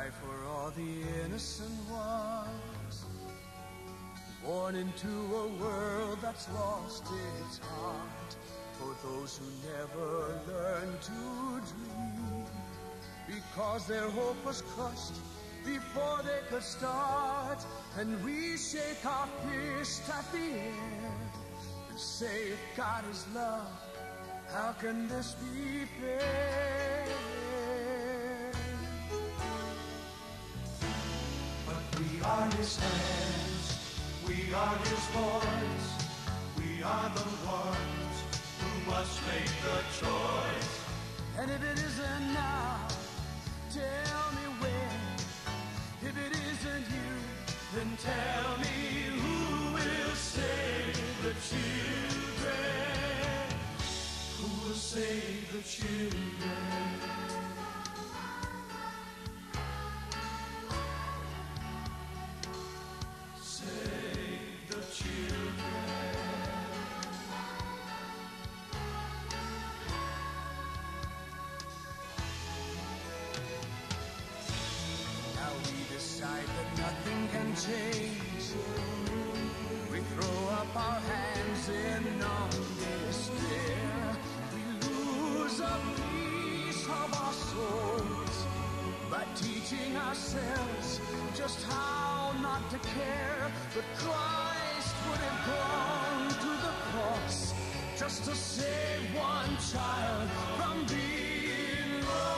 cry for all the innocent ones, born into a world that's lost its heart, for those who never learned to dream, because their hope was crushed before they could start. And we shake our fist at the air and say, if God is love, how can this be fair? But we are His hands, we are His voice, we are the ones who must make the choice. And if it isn't now, tell me when. If it isn't you, then tell me who will save the children. Who will save the children? Save the children. Now we decide that nothing can change. We throw up our hands in numb despair. We lose a piece of our souls by teaching ourselves just how not to care. But Christ would have gone to the cross just to save one child from being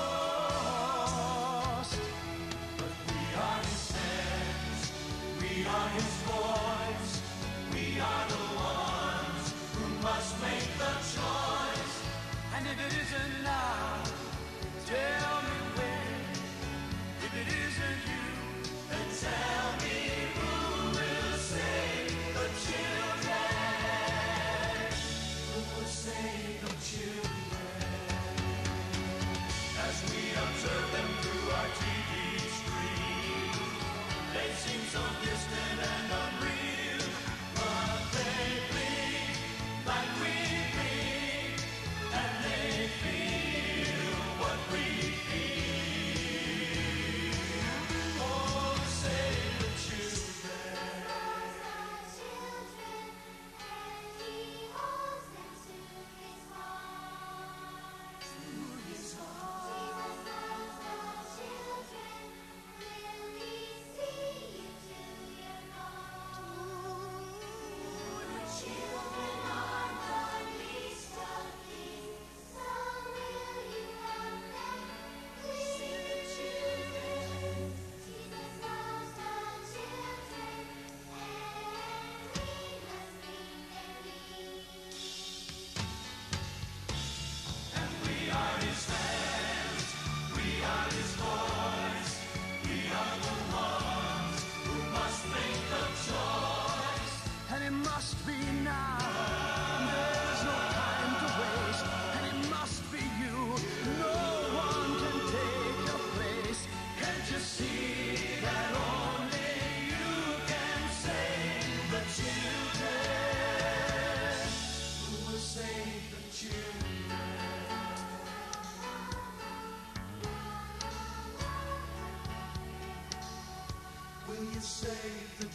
lost. But we are His hands, we are His voice, we are the ones who must make the choice. And if it isn't now, tell me when. If it isn't you, Then tell me who will save the children? Who will save the children? As we observe them through our TV screen, they seem so distant and unreal, but they bleed like we bleed, and they feel what we feel. Oh, save the children. and it must be now. There's no time to waste, and it must be you. No one can take your place. Can't you see that only you can save the children? Who will save the children? Will you save the